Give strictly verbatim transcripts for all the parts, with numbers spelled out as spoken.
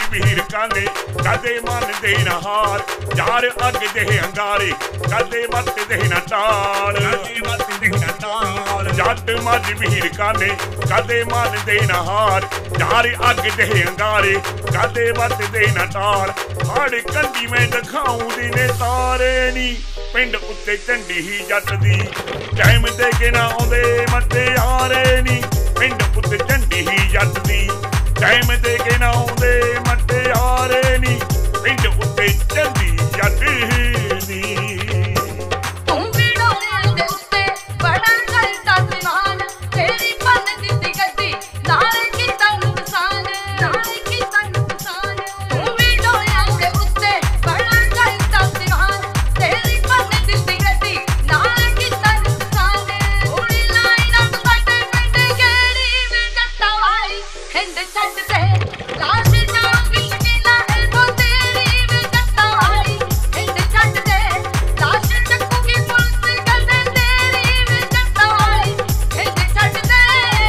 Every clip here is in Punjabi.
ਵੀਰ ਕਾਨੇ ਕਦੇ ਮੰਨਦੇ ਨਾ ਹਾਰ ਯਾਰ ਅੱਗ ਦੇ ਅੰਗਾਰੇ ਕਦੇ ਵਰਤਦੇ ਨਾ ਟਾਲ ਕਦੇ ਵਰਤਦੇ ਨਾ ਟਾਲ ਜੱਟ ਮੱਝ ਵੀਰ ਕਾਨੇ ਕਦੇ ਮੰਨਦੇ ਨਾ ਹਾਰ ਯਾਰ ਅੱਗ ਦੇ ਅੰਗਾਰੇ ਕਦੇ ਵਰਤਦੇ ਨਾ ਟਾਲ ਹੜ ਕੰਢੀ ਮੈਂ ਦਿਖਾਉਂਦੀ ਨੇ ਤਾਰੇ ਨੀ ਪਿੰਡ ਉੱਤੇ ਝੰਡੀ ਹੀ ਜੱਟ ਦੀ ਟਾਈਮ ਦੇ ਕੇ ਨਾ ਆਉਂਦੇ ਮਟਿਆਰੇ ਨੀ ਪਿੰਡ ਉੱਤੇ ਝੰਡੀ ਹੀ ਜੱਟ ਦੀ ਟਾਈਮ ਦੇ ਕੇ ਨਾ ਆਉਂਦੇ ਮਟਿਆਰੇ ਨੀ ਪਿੰਡ ਉੱਤੇ ਝੰਡੀ ਜੱਟ ਦੀ ਤੂੰ ਵੀ ਡੋਲਿਆਂ ਦੇ ਉੱਤੇ ਬੜਾ ਕਰਦਾ ਸਮਾਨ ਤੇਰੀ ਬੰਨ ਦਿੱਤੀ ਗੱਡੀ ਨਾਲੇ ਕੀਤਾ ਨੁਕਸਾਨ ਨਾਲੇ ਕੀਤਾ ਨੁਕਸਾਨ ਤੂੰ ਵੀ ਡੋਲਿਆਂ ਦੇ ਉੱਤੇ ਬੜਾ ਕਰਦਾ ਸਮਾਨ ਤੇਰੀ ਬੰਨ ਦਿੱਤੀ ਗੱਡੀ ਨਾਲੇ ਕੀਤਾ ਨੁਕਸਾਨ ਥੋੜੀ ਲਾਈਨਾਂ ਤੋਂ ਕੱਟੇ ਪਿੰਡ ਗੇੜੀ ਵੀ ਜੱਟਾਂ ਵਾਲੀ ਹਿੰਦ ਛੱਡ ਦੇ ਲਾਸ਼ ਜਾਊਗੀ ਸ਼ਕੀਨਾ ਐਲਬੋ ਤੇਰੀ ਵੀ ਜੱਟਾਂ ਵਾਲੀ ਹਿੰਦ ਛੱਡ ਦੇ ਲਾਸ਼ ਚੱਕੂਗੀ ਪੁਲਿਸ ਕਰਦੇ ਤੇਰੀ ਵੀ ਜੱਟਾਂ ਵਾਲੀ ਹਿੰਦ ਛੱਡ ਦੇ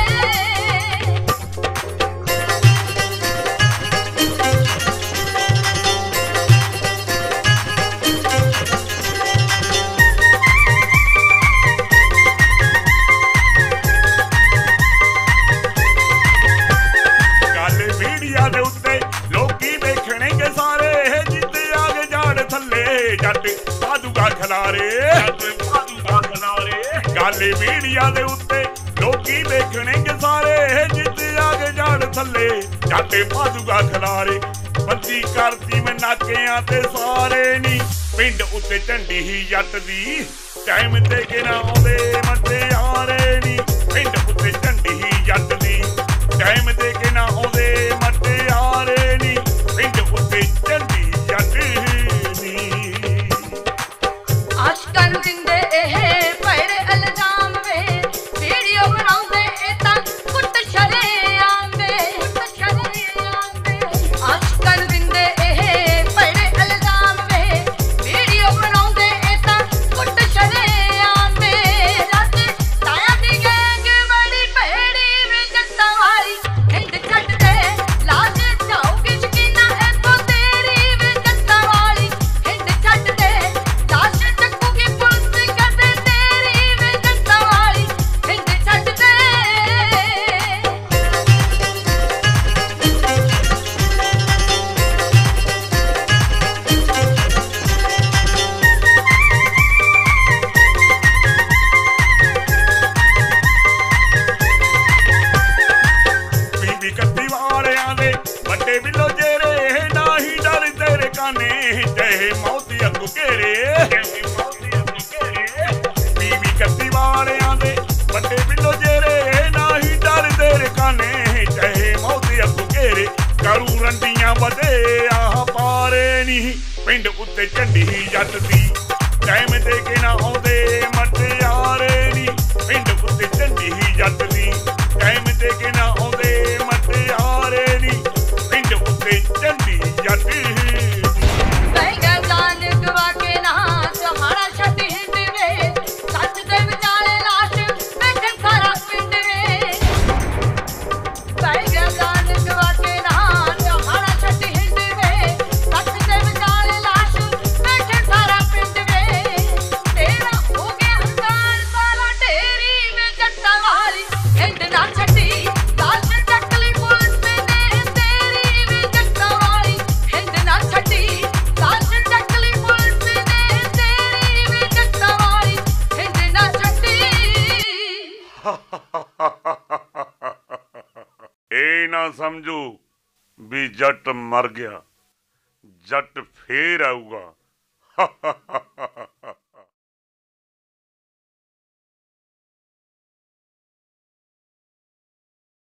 ਗੱਲ ਮੀਡੀਆ ਦੇ ਉੱਤੇ ਲੋਕੀ ਦੇਖਣਗੇ ਸਾਰੇ ਜਿੱਤੇ ਆ ਕੇ ਜਾੜ ਥੱਲੇ ਜੱਟ ਪਾਦੂਗਾ ਖਲਾਰੇ ਜੱਟ ਪਾਦੂਗਾ ਖਲਾਰੇ ਗੱਲ ਮੀਡੀਆ ਦੇ ਉੱਤੇ ਲੋਕੀ ਦੇਖਣਗੇ ਸਾਰੇ ਜਿੱਤੇ ਆ ਕੇ ਜਾੜ ਥੱਲੇ ਜੱਟ ਪਾਦੂਗਾ ਖਲਾਰੇ ਬੰਦੀ ਕਰਦੀ ਮੈਂ ਨਾਕਿਆਂ ਤੇ ਸਾਰੇ ਨੀ ਪਿੰਡ ਉੱਤੇ ਝੰਡੀ ਹੀ ਜੱਟ ਦੀ ਟਾਈਮ ਤੇ ਕੇ ਨਾ ਆਉਂਦੇ ਮਟਿਆਰੇ ਨੀ ਪਿੰਡ ਉੱਤੇ ਝੰਡੀ ਹੀ ਜੱਟ ਦੀ ਟਾਈਮ ਤੇ ਕੇ ਨਾ ਆਉਂਦੇ ਮਟਿਆਰੇ ਨੀ ਪਿੰਡ ਉੱਤੇ ਝੰਡੀ ਜੱਟ ਦੀ ਆਸ਼ਕਾਂ ਨੂੰ ਦਿੰਦੇ ਇਹ ਪੈਰੇ ਇਲਜ਼ਾਮ ਵੇ ਵੀਡੀਓ ਬਣਾਉਂਦੇ ਇਹ ਤਾਂ ਕੁੱਟ ਸ਼ਰੇਆਮ ਵੇ ਕੁੱਟ ਸ਼ਰੇਆਮ ਵੇ ਆਸ਼ਕਾਂ ਨੂੰ ਦਿੰਦੇ ਇਹ ਪੈਰੇ ਇਲਜ਼ਾਮ ਵੇ ਵੀਡੀਓ ਬਣਾਉਂਦੇ ਇਹ ਤਾਂ ਕੁੱਟ ਸ਼ਰੇਆਮ ਵੇ ਰੱਤ ਤਾਇਆ ਦੀ ਗੈਂਗ ਬੜੀ ਭੈੜੀ ਵੇ ਜੱਟਾਂ ਵਾਲੀ ਹਿੰਦ ਛੱਡ ਦੇ ਲਾਸ਼ ਜਾਊਗੀ ਸ਼ਕੀਨਾ ਐਲਬੋ ਤੇਰੀ ਵੇ ਜੱਟਾਂ ਵਾਲੀ ਹਿੰਦ ਛੱਡ ਦੇ ਲਾਸ਼ ਚੱਕੂਗੀ ਪੁਲਿਸ ਕਰਦੇ ਤੇਰੀ ਵੇ ਜੱਟਾਂ ਵਾਲੀ ਹਿੰਦ ਛੱਡ ਦੇ ਬੀਬੀ ਕੱਤੀ ਵਾਲਿਆਂ ਦੇ ਵੱਡੇ ਬਿੱਲੋ ਜੇਰੇ ਨਾ ਹੀ ਡਰ ਤੇਰੇ ਕਾਨੇ ਜੈ ਮੌਤ ਅੱਗੂ ਘੇਰੇ ਜੈ ਮੌਤ ਅੱਗੂ ਘੇਰੇ ਬੀਬੀ ਕੱਤੀ ਵਾਲਿਆਂ ਦੇ ਵੱਡੇ ਬਿੱਲੋ ਜੇਰੇ ਨਾ ਹੀ ਡਰ ਤੇਰੇ ਕਾਨੇ ਜੈ ਮੌਤ ਅੱਗੂ ਘੇਰੇ ਕਰੂ ਰੰਡੀਆਂ ਵਧੇ ਆਹ ਪਾਰੇ ਨੀ ਪਿੰਡ ਉੱਤੇ ਝੰਡੀ ਹੀ ਜੱਟ ਦੀ ਟਾਈਮ ਤੇ ਕੇ ਨਾ ਆਉਂਦੇ ਮਟਿਆਰੇ ਨੀ ਪਿੰਡ ਉੱਤੇ ਝੰਡੀ ਹੀ ਜੱਟ ਦੀ ਟਾਈਮ ਤੇ ਕੇ ਨਾ ਆਉਂਦੇ ਮਟਿਆਰੇ ਨੀ ਪਿੰਡ ਉੱਤੇ ਝੰਡੀ ਜੱਟ ਦੀ ਬੈਗਾ ਜਾਨ ਗਵਾ ਕੇ ਨਾ ਸਹਾਰਾ ਛੱਡ ਹਿੰਦ ਵੇ ਸੱਚ ਦੇ ਵਿਚਾਲੇ ਲਾਸ਼ ਬੈਠੇ ਸਾਰਾ ਪਿੰਡ ਵੇ ਬੈਗਾ ਜਾਨ ਗਵਾ ਕੇ ਨਾ ਸਹਾਰਾ ਛੱਡ ਹਿੰਦ ਵੇ ਸੱਚ ਦੇ ਵਿਚਾਲੇ ਲਾਸ਼ ਬੈਠੇ ਸਾਰਾ ਪਿੰਡ ਵੇ ਤੇਰਾ ਹੋ ਗਿਆ ਹੰਕਾਰ ਸਾਰਾ ਢੇਰੀ ਵੇ ਜੱਟਾਂ ਵਾਲੀ ਹਿੰਦ ਨਾ ਛੱਡੀ ਲਾਸ਼ ਚੱਕ ਲਈ ਪੁਲਿਸ ਨੇ ਤੇਰੀ ਵੇ ਜੱਟਾਂ ਵਾਲੀ ਹਿੰਦ ਨਾ ਛੱਡੀ ਲਾਸ਼ ਚੱਕ ਲਈ ਪੁਲਿਸ ਨੇ ਤੇਰੀ ਵੇ ਜੱਟਾਂ ਵਾਲੀ ਹਿੰਦ ਨਾ ਛੱਡੀ ਇਹ ਨਾ ਸਮਝੋ ਵੀ ਜੱਟ ਮਰ ਗਿਆ ਜੱਟ ਫੇਰ ਆਊਗਾ